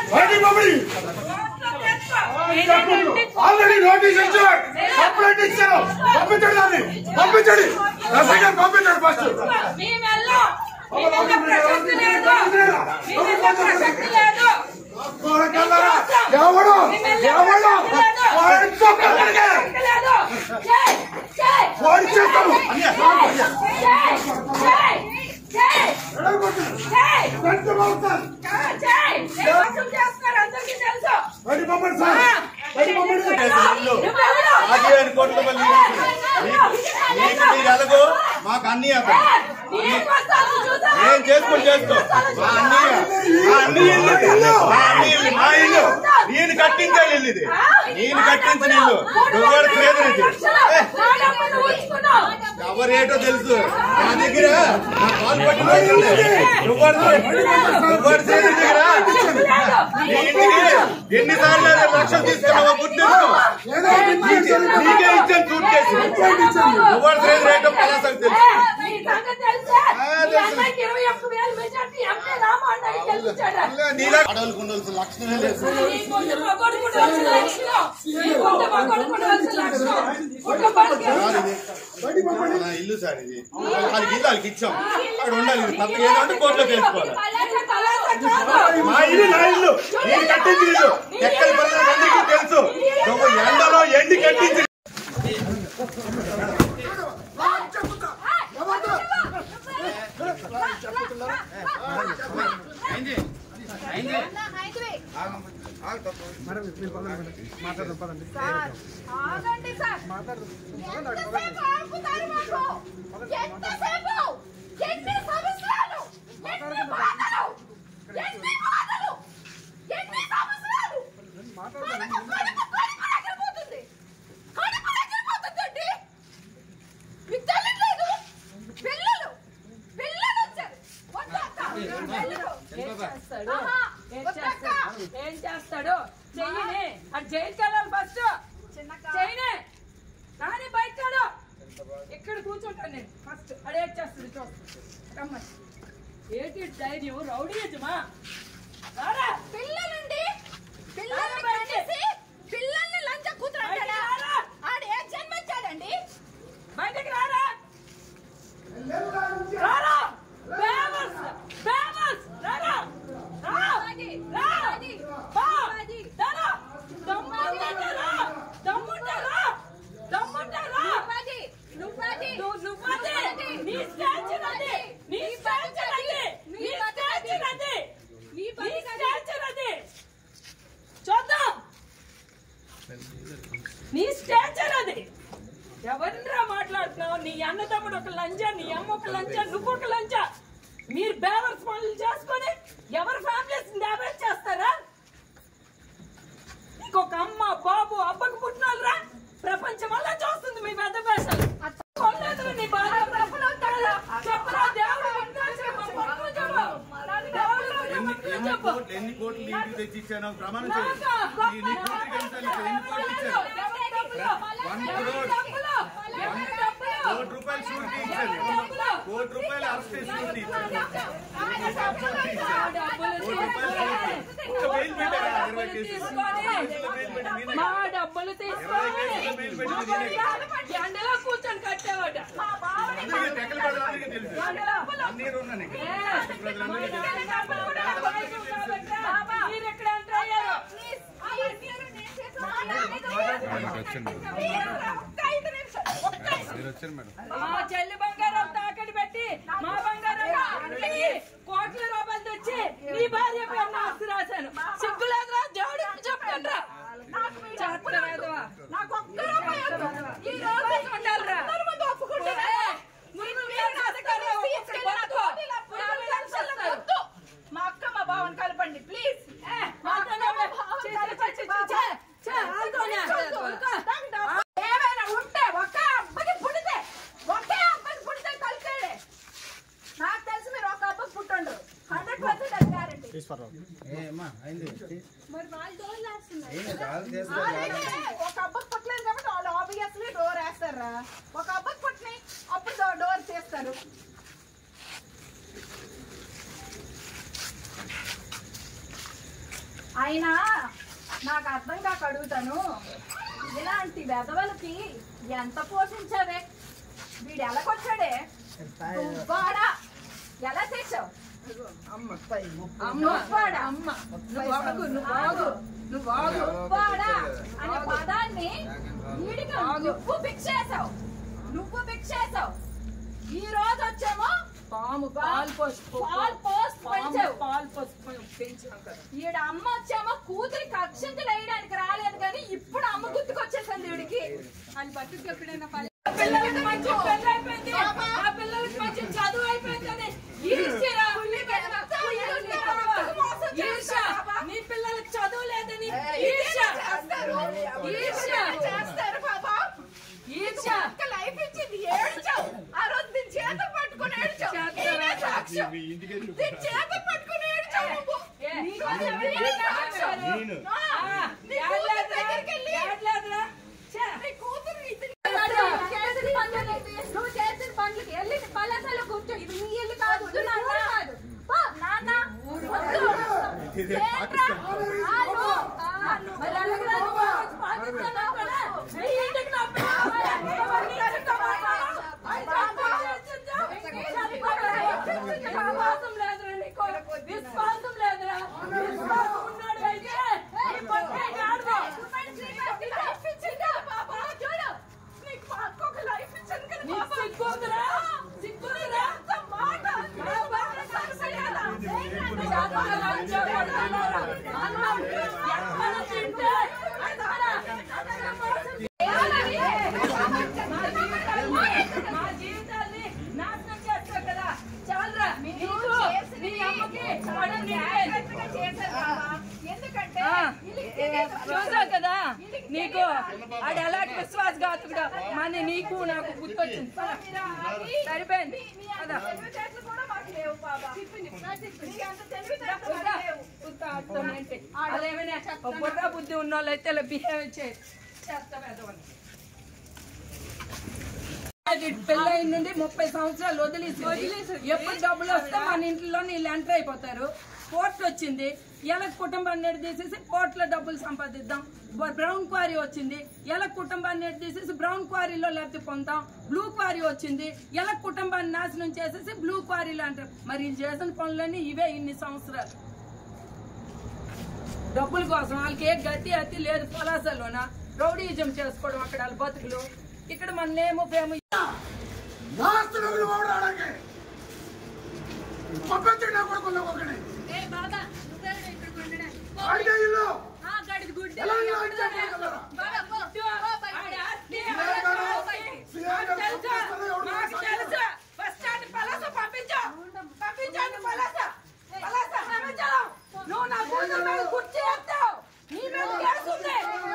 Already notice ఇచ్చారు, complaint ఇచ్చారు, పంపించండి దాన్ని, పంపించండి, ఎస్ఐ గారు పంపించండి ఫస్ట్. ఎవడు మాకు అన్నీ ఏం చేసుకుని చేసుకో. మా ఇల్లు నేను కట్టించే ఇల్లు, ఇది నేను కట్టించిన ఇల్లు. ఎవరేటో తెలుసు నా దగ్గర, నా కాలు పట్టిన దగ్గర ఎన్నిసార్లు లక్షలు తీసుకున్నావో గుర్తించు. నీకే ఇచ్చాను సూట్ కేసు. ఎవరు రేటో పలాసకు తెలుసు. అడవులకు ఉండవలసిన లక్షణమే లేదు. ఇల్లు సార్ ఇది, వాళ్ళకి ఇల్లు వాళ్ళకి ఇచ్చాం, అక్కడ ఉండాలి. తప్ప ఏదంటే కోర్టులో తెలుసుకోవాలి. మా ఇల్లు నా ఇల్లు, నేను కట్టించిన ఇల్లు. ఎక్కడ అందరికీ తెలుసు. ఎండలో ఎండి కట్టించి ఏం చేస్తాడు చెయ్యని అది జైలుకి వెళ్ళాలి ఫస్ట్ చేయనే కానీ బయటడు ఇక్కడ కూర్చుంటాను నేను ఫస్ట్ అడేట్ చేస్తాడు చూస్తాను ఏంటి ధైర్యం రౌడీయజమా పిల్లలండి పిల్లల్ని లంచ కూతురు ఆడు ఏ జన్మించాడండి బయటకు రారా రారా నీ స్టాచర్ అది. ఎవరిరా మాట్లాడుతున్నావు? నీ అన్నదమ్ముడు ఒక లంచా, నీ అమ్మ ఒక లంచా, నువ్వు ఒక లంచా. మీరు బేవర్స్ పనులు చేసుకొని ఎవరి ఫ్యామిలీస్ డ్యామేజ్ చేస్తారా? ఇంకొక అమ్మ బాబు అబ్బకు పుట్టినోళ్ళరా ప్రపంచం వల్ల చూస్తుంది మీ పెద్ద భాషలు. నీ బాధ చెప్పరా దేవుడు ఎన్ని కోట్లు ఇంటికి తెచ్చి ఇచ్చాను ప్రమాణం చేయాలి. 1 కోటి రూపాయలు షూరిటీ ఇచ్చాను, 1 కోటి రూపాయలు అరెస్ట్ షూరిటీ ఇచ్చాను, 1 కోటి రూపాయలు బెయిల్ పెట్టారు. 20 కేసులు మా డబ్బులు తీసుకొని ఎండలో కూర్చొని కట్టేవాడు. మీరు ఎక్కడ ఎంటర్ అయ్యారు? మా చెల్లి బంగారం తాకడి పెట్టి మా బంగారం కోట్ల రూపాయలు తెచ్చి నీ భార్య పేరు ఆస్తి రాశాను. సిగ్గులేదురా దేవుడు చెప్పండి రా. మా అక్క మా బావని కలపండి ప్లీజ్. ఏమైనా ఉంటే ఒకే అబ్బకి పుడితే కలిపేడే. నాకు తెలిసి మీరు ఒక అబ్బకి పుట్టండు 100% అది గ్యారెంటీ. మరి వాళ్ళు డోర్ వేస్తున్నారు. ఒక అబ్బకి పుట్టలేదు కాబట్టి వాళ్ళు ఆబ్వియస్లీ డోర్ వేస్తారా. ఒక అబ్బకి పుట్టినాయి అప్పుడు డోర్ చేస్తారు. అయినా నాకు అర్థం కాక అడుగుతాను, ఇలాంటి వెధవలకి ఎంత పోషించావే? వీడు ఎలాగొచ్చాడే? వాడా ఎలా తెచ్చావు? అనే పదాన్ని వీడికి నువ్వు భిక్షేసావు. ఈ రోజు వచ్చేమో పాలు పోసి ఈడ అమ్మ వచ్చేమో కూతురికి అక్షంతలు వేయడానికి రాలేదు, కానీ ఇప్పుడు అమ్మ గుర్తుకొచ్చేసింది వీడికి. అని బతుకు ఎప్పుడైనా పిల్లలకి మంచి పెళ్లి అయిపోయింది, ఆ పిల్లలకి మంచి చదువు అయిపోయింది. నీ పిల్లలకి చదువు లేదని లైఫ్ ఇచ్చింది. ఏడ్చావు ఆ రోజు, దీని చేతులు పట్టుకుని ఏడ్చావు. చేతులు పట్టుకుని ఏడ్చావు. నువ్వు చేసిన పనులకి వెళ్ళి పలాసాలో కూర్చో. ఇది నీ ఇల్లు కాదు, నాన్న. విశ్వాసం లేదురా, విశ్వాసం ఉన్నాడు అయితే మా జీవితాన్ని నాశనం చేస్తావు కదా. చాలరా, చూసావు కదా నీకు ఆడు ఎలాంటి విశ్వాసఘాతుడు మన నీకు నాకు గుర్తొచ్చింది. సరిపోయింది. అదేమైనా బుర్ర బుద్ధి ఉన్న వాళ్ళు అయితే ఇలా బిహేవ్ చేస్తాం. పెళ్ళి నుండి 30 సంవత్సరాలు వదిలేసి ఎప్పుడు డబ్బులు వస్తే మన ఇంట్లో వీళ్ళు ఎంటర్ అయిపోతారు. పోర్ట్ వచ్చింది, ఎలా కుటుంబాన్ని తీసేసి పోర్ట్ లో డబ్బులు సంపాదిద్దాం. బ్రౌన్ క్వారీ వచ్చింది, ఎలా కుటుంబాన్ని తీసేసి బ్రౌన్ క్వారీలో లబ్ధి పొందాం. బ్లూ క్వారీ వచ్చింది, ఎలా కుటుంబాన్ని నాశనం చేసేసి బ్లూ క్వారీలో అంటారు. మరి వీళ్ళు చేసిన పనులన్నీ ఇవే. ఇన్ని సంవత్సరాలు డబ్బుల కోసం వాళ్ళకి ఏ గతి అతి లేదు. పలాసలోన రౌడీజం చేసుకోవడం అక్కడ వాళ్ళ బతుకులు. ఇక్కడ మననేమో ఫేమస్ నువ్వు నా కూతురు మీద కుర్చీ చెప్తావు. నీ మీద కేసుంది.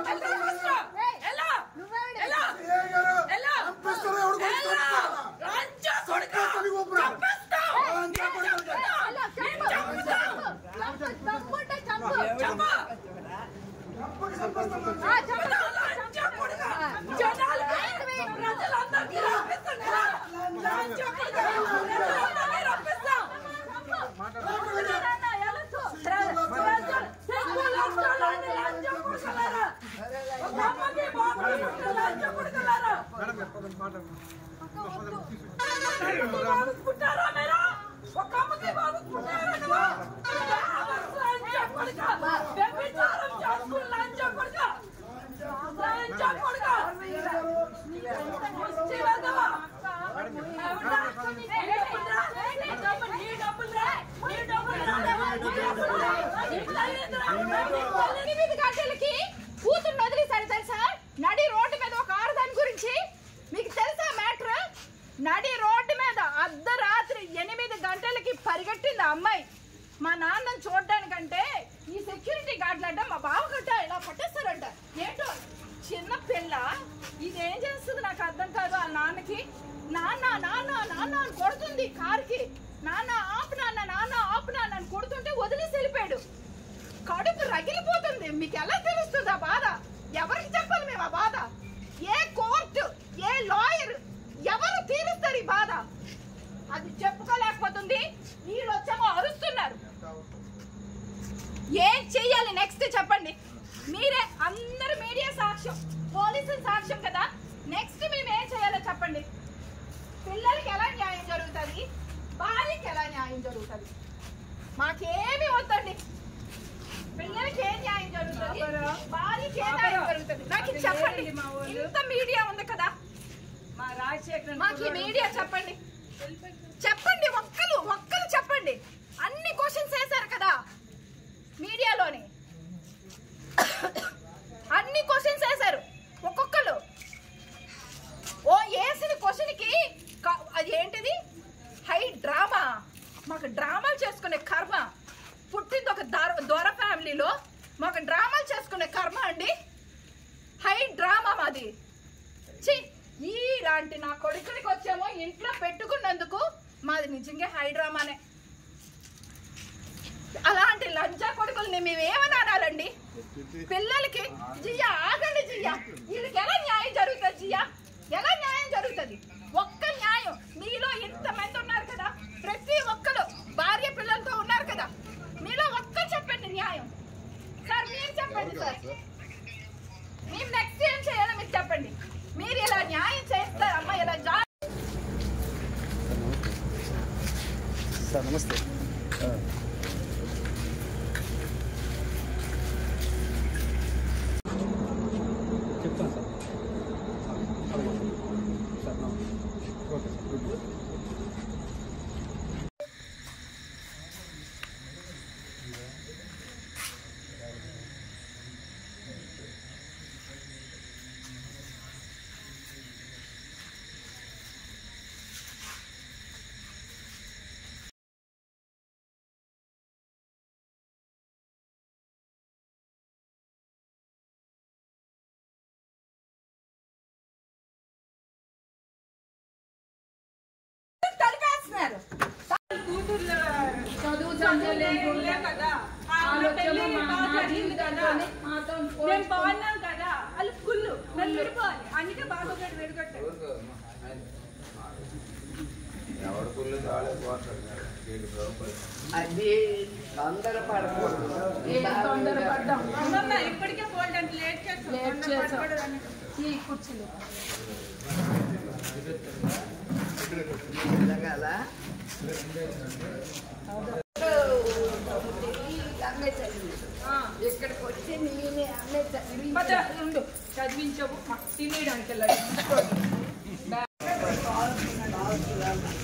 కూతురు వదిలేసారు తెలుసా? నడి రోడ్డు మీద ఒక ఆరుదాని గురించి మీకు తెలుసా మ్యాటర్? నడి రోడ్డు మీద అర్ధరాత్రి 8 గంటలకి పరిగెట్టింది ఆ అమ్మాయి మా నాన్నని చూడడానికంటే. ఈ సెక్యూరిటీ గార్డులంట మా బావ గట్ట ఇలా పట్టేస్తారంట. ఏంటో చిన్న పిల్ల ఇదేం చేస్తుంది నాకు అర్థం కాదు. ఆ నాన్నకి నాన్న నాన్న నాన్న అని కొడుతుంది కార్కి. నాన్న ఆపు నాన్న, నాన్న ఆపు నాన్న అని కొడుతుంటే వదిలేసి వెళ్ళిపోయాడు. కడుపు రగిలిపోతుంది. మీకు ఎలా తెలుస్తుంది ఆ బాధ? ఎవరికి చెప్పాలి మేము ఆ బాధ? ఏ కోర్టు, ఏ లాయర్, ఎవరు తీరుస్తారు ఈ బాధ? అది చెప్పుకోలేకపోతుంది. వీళ్ళు వచ్చేమో అరుస్తున్నారు. ఏం చెయ్యాలి నెక్స్ట్ చెప్పండి. మీరే అందరు మీడియా సాక్ష్యం, పోలీసుల సాక్ష్యం కదా. నెక్స్ట్ మేము ఏం చేయాలో చెప్పండి. పిల్లలకి ఎలా న్యాయం జరుగుతుంది, భార్యకి ఎలా న్యాయం జరుగుతుంది, మాకేమి వద్దండి. పిల్లలకి ఏ న్యాయం జరుగుతుంది, భార్యకి ఏ న్యాయం జరుగుతుంది నాకు చెప్పండి. ఇంత మీడియా ఉంది కదా, మాకు ఈ మీడియా చెప్పండి. చెప్పండి, ఒక్కరు చెప్పండి. అన్ని క్వశ్చన్స్ వేశారు కదా మీడియాలోని, అన్ని క్వశ్చన్స్ వేశారు ఒక్కొక్కరు. ఓ వేసిన క్వశ్చన్కి అది ఏంటిది హై డ్రామా. మాకు డ్రామాలు చేసుకునే కర్మ పుట్టింది ఒక దొర ఫ్యామిలీలో. మాకు డ్రామాలు చేసుకునే కర్మ అండి, హై డ్రామా మాది. ఇలాంటి నా కొడుకునికి వచ్చేమో ఇంట్లో పెట్టుకున్నందుకు మాది నిజంగా హై డ్రామానే. అలాంటి లంచా కొడుకుల్ని మేము ఏమని అనాలండి? పిల్లలకి జియా ఆగండి, జియా వీళ్ళకి ఎలా న్యాయం జరుగుతుంది? జియా ఎలా న్యాయం జరుగుతుంది? ఒక్క న్యాయం. మీలో ఇంతమంది ఉన్నారు కదా, ప్రతి ఒక్కరు భార్య పిల్లలతో ఉన్నారు కదా, మీలో ఒక్కరు చెప్పండి న్యాయం. సార్ మీరు చెప్పండి సార్, మేము నెక్స్ట్ ఏం చేయాలో మీరు చెప్పండి. మీరు ఇలా న్యాయం చేస్తారమ్మా, ఇలా సార్ నమస్తే. చెప్తాను సార్. Okay sir. చదువు చదువులే కదా, మేము బాగున్నాం కదా, వాళ్ళు ఫుల్ నన్ను విడిపోవాలి. అందుకే బాబు గారు విడగొట్టారు. అది తొందరపడ్డాం. ఇప్పటికే పోవడానికి లేట్ చేస్తాం. కూర్చుని ఇక్కడికి వచ్చి నేనే అమ్మే చదివించవు, తినేయడానికి వెళ్ళాలి.